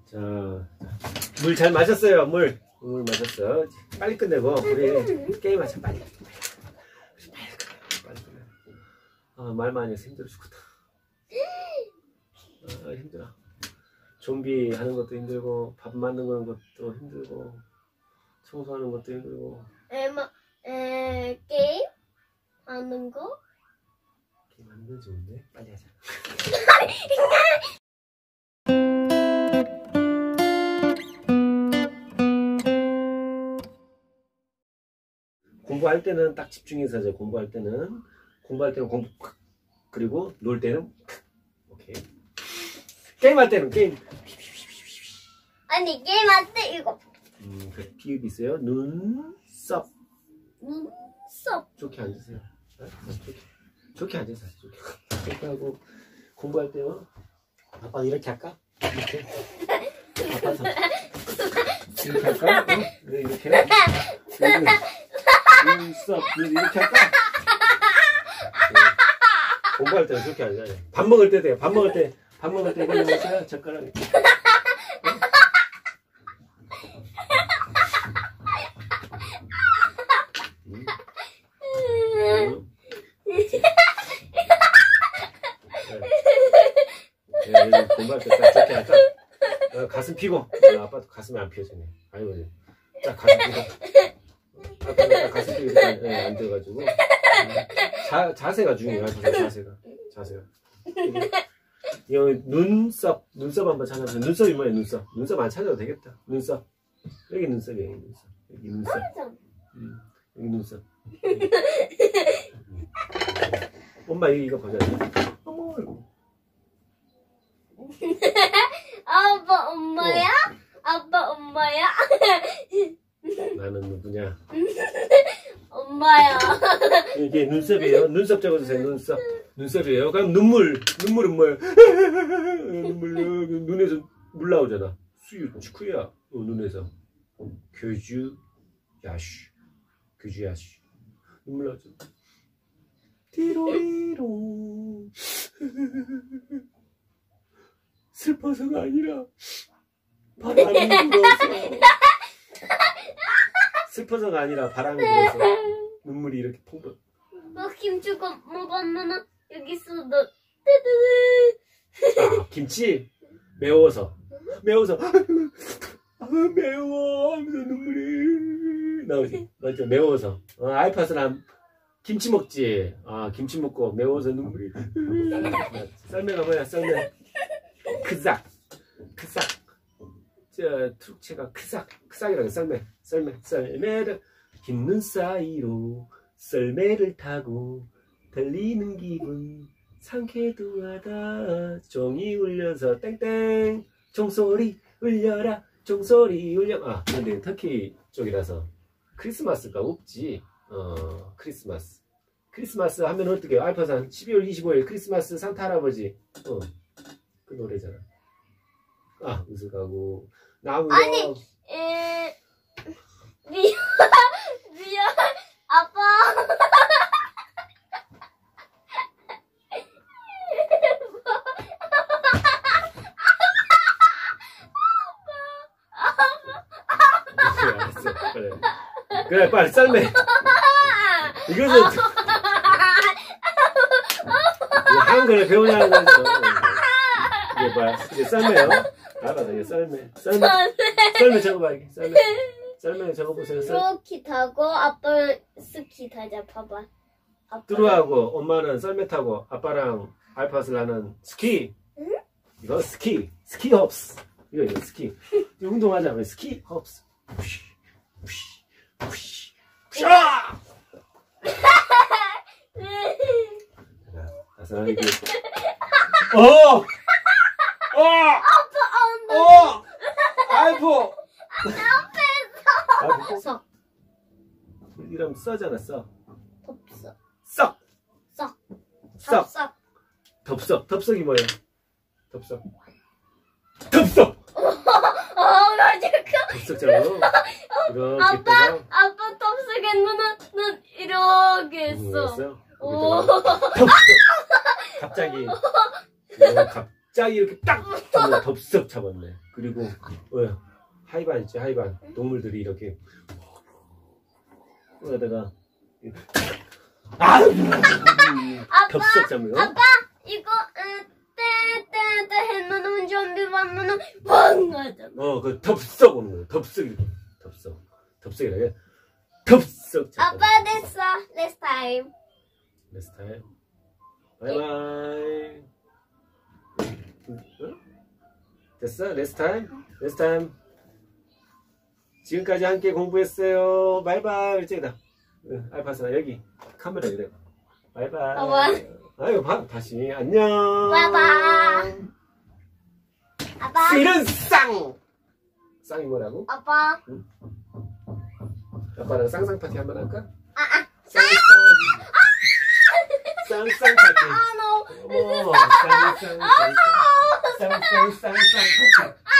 자, 물 잘 마셨어요. 물 마셨어. 빨리 끝내고 우리 게임하자. 빨리 끝내. 말 많이 해서 힘들어 죽겠다. 힘들어. 좀비 하는 것도 힘들고, 밥 만드는 것도 힘들고, 청소하는 것도 힘들고. 게임 하는 거? 게임 하는 건 좋은데 빨리 하자. 공부할 때는 딱 집중해서 하자. 공부할 때는 공부, 그리고 놀 때는 오케이. 게임할 때는 게임. 아니 게임할 때 이거. 그 비읍 있어요. 눈썹. 눈썹. 좋게 앉으세요. 좋게 앉으세요. 좋게 하고 공부할 때요. 아빠 이렇게 할까? 이렇게. 아빠 이렇게 할까? 이렇게. 눈썹 이렇게 할까? 공부할 때는 그렇게 앉아야 돼. 밥 먹을 때 돼요. 밥 먹을 때 이거 넣으세요. 젓가락. 공부할 때 딱 저렇게 할까? 가슴 피고. 아빠도 가슴이 안 펴지네. 아이고, 딱 가슴 피고. 아빠는 가슴 피고 앉아가지고. 자세가 중요해요. 자세가. 여기 눈썹 한번 찾아보세요. 눈썹이 뭐예요? 눈썹 안 찾아도 되겠다. 눈썹. 여기 눈썹이에요. 여기 눈썹. 여기 눈썹. 엄마 이거 보자. 어머. 아빠 엄마야? 아빠 엄마야? 나는 누구냐? 엄마야. 이게 눈썹이에요. 눈썹 적어주세요. 눈썹이에요. 그럼 눈물은 뭐예요? 눈에서 물 나오잖아. 수유치쿠야. 눈에서 교주야슈 눈물 나오죠. 디로리로 슬퍼서가 아니라 바람이 불어서. 슬퍼서가 아니라 바람이 불어서 눈물이 이렇게 펑펑. 너 김치 먹으면 여기서 김치 매워서 매워 하면서 눈물이 나오지. 맞죠? 매워서. 아이파스랑 김치 먹지. 김치 먹고 매워서 눈물이. 썰매가 뭐야? 썰매. 크삭. 저 트룩체가 크삭이라고. 썰매를 흰눈 사이로 썰매를 타고 달리는 기분 상쾌도 하다. 종이 울려서 땡땡 종소리 울려라. 종소리 울려. 근데 터키 쪽이라서 크리스마스가 없지. 크리스마스 하면 어떻게 해요? 알파산 12월 25일 크리스마스 산타 할아버지. 그 노래잖아. 으슥하고 나무. 아니 미안 아빠. 알았어. 그래 빨리 썰매. 이것은 한글을 배우냐는 거죠. 이게 뭐야? 이게 썰매요. 알아서 이게 썰매 적어봐. 이게 썰매 적어보세요. 스키 타고 아빠는 스키 타자. 봐봐. 뚜루하고 엄마는 썰매 타고 아빠랑 알파스라는 스키. 응? 이거 스키 헙스. 이거 스키. 운동하자. 스키 헙스. 샤! 가서 이게 아이포 석 이러면 써잖아. 덥석. 덥석이 뭐예요? 덥석. 나 지금 덥석처럼 이렇게 아빠 덥석에 눈 이렇게 했어. 갑자기 짝이 이렇게 딱 잡네. 덥석 잡았네. 그리고 하이반 있지, 하이반. 동물들이 이렇게 그러다가 덥석 잡는 거. 아빠 이거 떼떼떼 해놓은 좀비 왔면은 왕 하잖아. 그 덥석 오는 거야. 덥석 이렇게. 덥석이라 덥석 잡아. 아빠 됐어. Next time. Next time. 바이바이. 됐어? Next time? Next time. 지금까지 함께 공부했어요. 바이바이. 이쪽이다. 알파스나 여기 카메라 이래. 바이바이. 아유, 다시 안녕. 바이바이. 아빠. 실은 쌍이 뭐라고? 아빠. 아빠랑 쌍쌍 파티 한번 할까? 쌍쌍 파티. 아, no. 쌍쌍 파티.